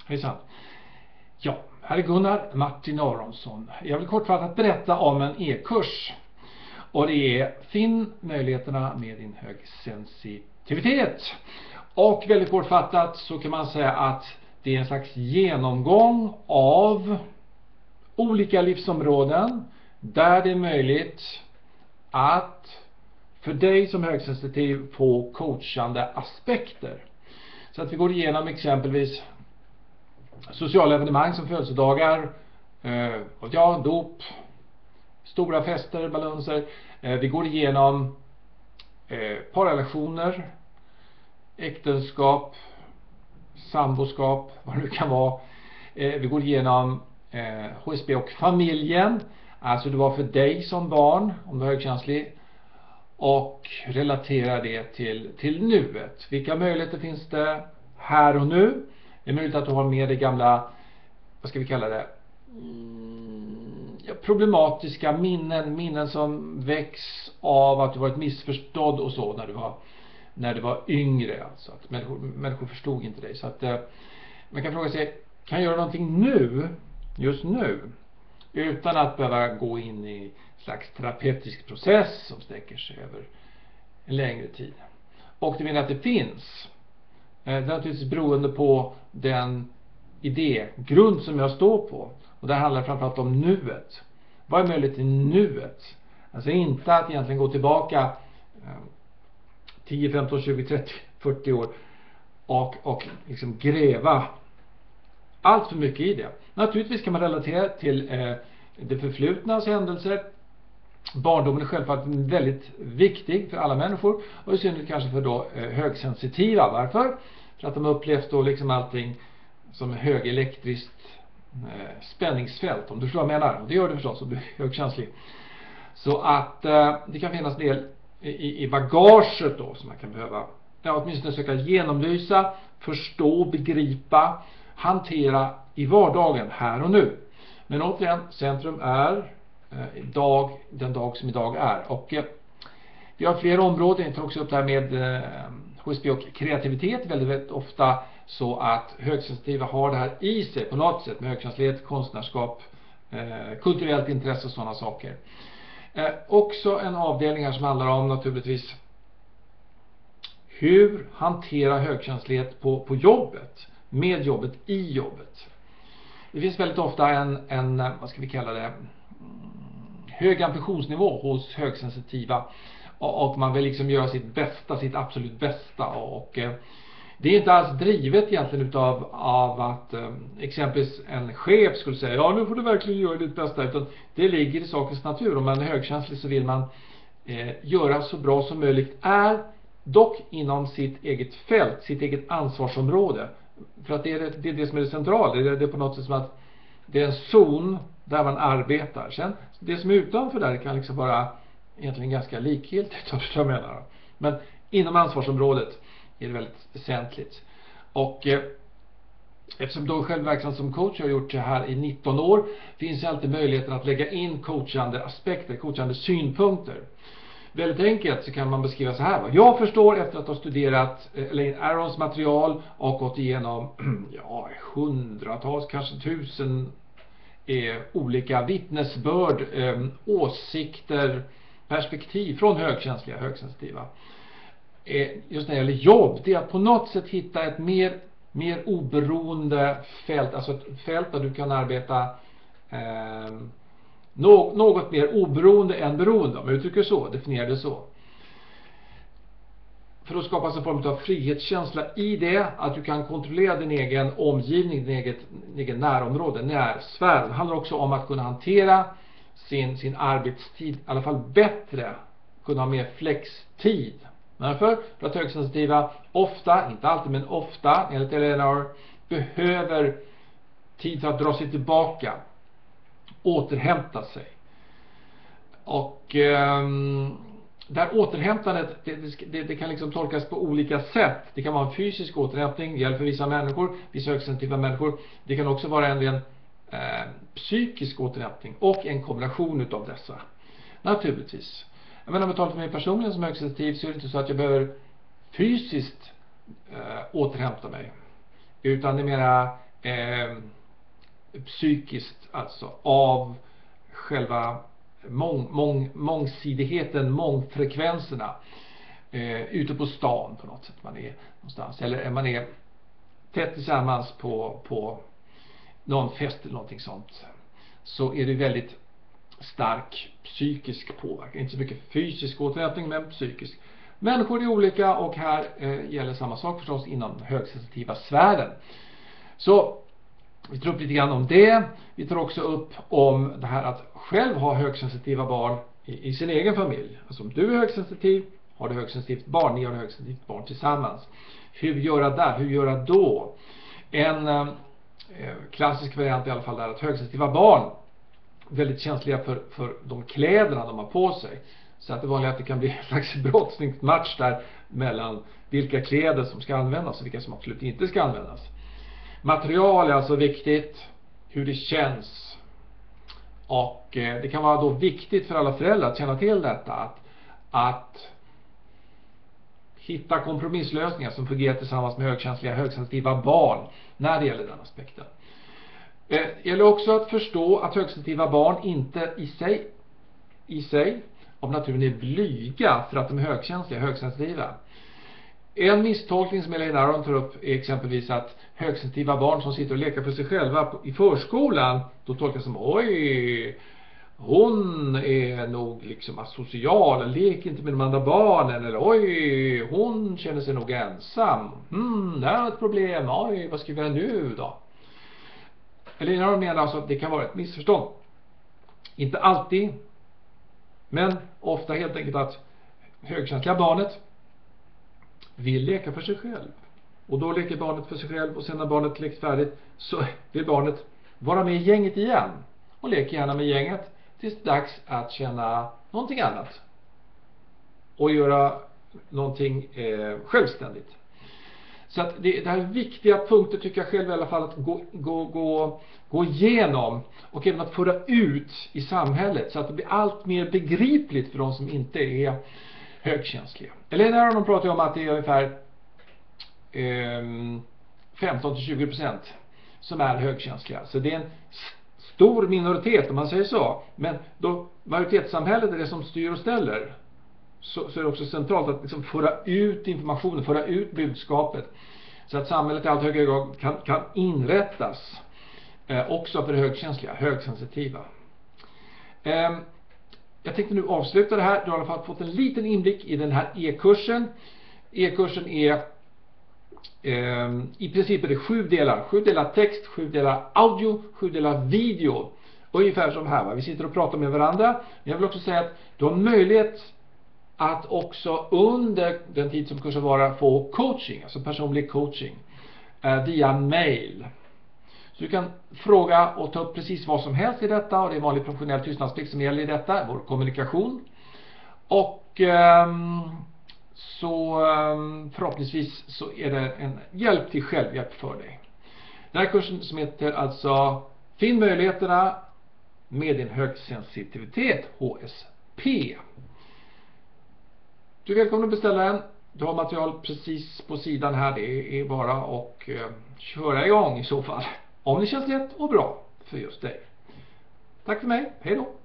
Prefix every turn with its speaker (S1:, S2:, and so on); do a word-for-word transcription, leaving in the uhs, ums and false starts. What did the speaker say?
S1: Hejsan. Ja, här är Gunnar Martin Aronsson. Jag vill kortfattat berätta om en e-kurs. Och det är Finn möjligheterna med din högsensitivitet. Och väldigt kortfattat så kan man säga att det är en slags genomgång av olika livsområden där det är möjligt att för dig som högsensitiv få coachande aspekter. Så att vi går igenom exempelvis sociala evenemang som födelsedagar, eh, och ja, dop, stora fester, balanser. Eh, vi går igenom eh, parrelationer, äktenskap, samboskap, vad det nu kan vara. Eh, vi går igenom eh, H S B och familjen, alltså det var för dig som barn om du är högkänslig, och relatera det till, till nuet. Vilka möjligheter finns det här och nu? Det är möjligt att du har med dig gamla, vad ska vi kalla det, mm, ja, problematiska minnen, minnen som väcks av att du varit missförstådd och så när du var, när du var yngre. Alltså att människor, människor förstod inte dig. Så att eh, man kan fråga sig, kan jag göra någonting nu, just nu, utan att behöva gå in i en slags terapeutisk process som sträcker sig över en längre tid. Och det menar att det finns. Det är naturligtvis beroende på den idégrund som jag står på. Och det handlar framförallt om nuet. Vad är möjligt i nuet? Alltså inte att egentligen gå tillbaka tio, femton, tjugo, trettio, fyrtio år och, och liksom gräva allt för mycket i det. Naturligtvis kan man relatera till eh, det förflutnas händelser. Barndomen är självfallet väldigt viktig för alla människor, och i synnerhet kanske för då eh, högsensitiva. Varför? För att de har upplevt då liksom allting som högelektriskt eh, spänningsfält, om du förstår vad jag menar. Och det gör det förstås om du är högkänslig. Så att eh, det kan finnas en del i, i bagaget då som man kan behöva, ja, åtminstone söka genomlysa, förstå, begripa, hantera i vardagen här och nu. Men återigen, centrum är eh, idag, den dag som idag är. Och eh, vi har flera områden. Jag tar också upp det här med eh, H S B och kreativitet. Väldigt, väldigt ofta så att högsensitiva har det här i sig på något sätt, med högkänslighet, konstnärskap, eh, kulturellt intresse och sådana saker. Eh, också en avdelning här som handlar om naturligtvis hur hantera högkänslighet på, på jobbet, med jobbet, i jobbet. Det finns väldigt ofta en, en vad ska vi kalla det, hög ambitionsnivå hos högsensitiva, och, och man vill liksom göra sitt bästa, sitt absolut bästa, och, och det är inte alls drivet egentligen utav av att eh, exempelvis en chef skulle säga, ja, nu får du verkligen göra ditt bästa, utan det ligger i sakens natur. Om man är högkänslig så vill man eh, göra så bra som möjligt, är dock inom sitt eget fält, sitt eget ansvarsområde. För att det är det, det är det som är det centrala. Det är, det är på något sätt som att det är en zon där man arbetar. Sen det som är utanför där kan liksom vara egentligen ganska likgiltigt, som jag menar. Men inom ansvarsområdet är det väldigt väsentligt. Och eh, eftersom då själv verksam som coach, jag har gjort det här i nitton år, finns det alltid möjligheten att lägga in coachande aspekter, coachande synpunkter. Väldigt enkelt så kan man beskriva så här. Jag förstår efter att ha studerat Elaine Arons material och gått igenom ja, hundratals, kanske tusen eh, olika vittnesbörd, eh, åsikter, perspektiv från högkänsliga, högsensitiva. Eh, just när det gäller jobb, det är att på något sätt hitta ett mer, mer oberoende fält, alltså ett fält där du kan arbeta eh, något mer oberoende än beroende, om jag uttrycker så, definierar det så. För att skapa en form av frihetskänsla i det, att du kan kontrollera din egen omgivning, din egen, din egen närområde, närsfär. Det handlar också om att kunna hantera sin, sin arbetstid, i alla fall bättre, kunna ha mer flextid. Därför, för att högsensitiva ofta, inte alltid men ofta, enligt Eleanor, behöver tid för att dra sig tillbaka, återhämta sig. Och eh, där återhämtandet, det, det, det kan liksom tolkas på olika sätt. Det kan vara en fysisk återhämtning, det gäller för vissa människor, vissa högsensitiva människor. Det kan också vara en ren eh, psykisk återhämtning och en kombination utav dessa. Naturligtvis. Jag menar, om jag talar för mig personligen som högsensitiv, så är det inte så att jag behöver fysiskt eh, återhämta mig. Utan det är mera eh, psykiskt, alltså av själva mång, mång, mångsidigheten, mångfrekvenserna eh, ute på stan på något sätt man är någonstans, eller man är tätt tillsammans på, på någon fest eller någonting sånt, så är det väldigt stark psykisk påverkan, inte så mycket fysisk återhämtning men psykisk. Människor är olika, och här eh, gäller samma sak förstås inom högsensitiva sfären. Så vi tar upp lite grann om det. Vi tar också upp om det här att själv ha högsensitiva barn i, i sin egen familj. Alltså om du är högsensitiv, har du högsensitivt barn, ni har högsensitivt barn tillsammans. Hur göra där? Hur göra då? En eh, klassisk variant i alla fall är att högsensitiva barn är väldigt känsliga för, för de kläderna de har på sig. Så att det vanliga är att det kan bli en slags brottsningsmatch där mellan vilka kläder som ska användas och vilka som absolut inte ska användas. Material är alltså viktigt, hur det känns. Och eh, det kan vara då viktigt för alla föräldrar att känna till detta. Att, att hitta kompromisslösningar som fungerar tillsammans med högkänsliga, högsensitiva barn när det gäller den aspekten. Eh, det gäller också att förstå att högsensitiva barn inte i sig, i sig av naturen är blyga för att de är högkänsliga, högsensitiva. En misstolkning som Elaine Aron tar upp är exempelvis att högsensitiva barn som sitter och leker för sig själva i förskolan, då tolkas som oj, hon är nog liksom asocial, leker inte med de andra barnen, eller oj, hon känner sig nog ensam. Hmm, det är ett problem. Oj, vad ska vi göra nu då? Elaine Aron menar alltså att det kan vara ett missförstånd. Inte alltid, men ofta helt enkelt att högkänsliga barnet vill leka för sig själv. Och då leker barnet för sig själv, och sen när barnet lekt färdigt så vill barnet vara med i gänget igen. Och leker gärna med gänget tills det är dags att känna någonting annat. Och göra någonting eh, självständigt. Så att det, det här är viktiga punkter tycker jag själv i alla fall att gå, gå, gå, gå igenom. Och även att föra ut i samhället så att det blir allt mer begripligt för de som inte är högkänsliga. Eller när de pratar om att det är ungefär eh, femton till tjugo procent som är högkänsliga. Så det är en stor minoritet om man säger så. Men då majoritetssamhället är det som styr och ställer, så, så är det också centralt att liksom föra ut informationen, föra ut budskapet. Så att samhället i allt högre grad kan, kan inrättas eh, också för högkänsliga, högsensitiva. Eh, Jag tänkte nu avsluta det här. Du har i alla fall fått en liten inblick i den här e-kursen. E-kursen är eh, i princip är det sju delar. Sju delar text, sju delar audio, sju delar video. Ungefär som här, va? Vi sitter och pratar med varandra. Men jag vill också säga att du har möjlighet att också under den tid som kursen varar få coaching, alltså personlig coaching eh, via mail. Så du kan fråga och ta upp precis vad som helst i detta, och det är vanlig professionell tystnadsplikt som gäller i detta, vår kommunikation. Och um, så um, förhoppningsvis så är det en hjälp till självhjälp för dig. Den här kursen som heter alltså Finn möjligheterna med din högsensitivitet, H S P. Du är välkommen att beställa den. Du har material precis på sidan här. Det är bara att uh, köra igång i så fall. Om det känns lätt och bra för just dig. Tack för mig. Hej då.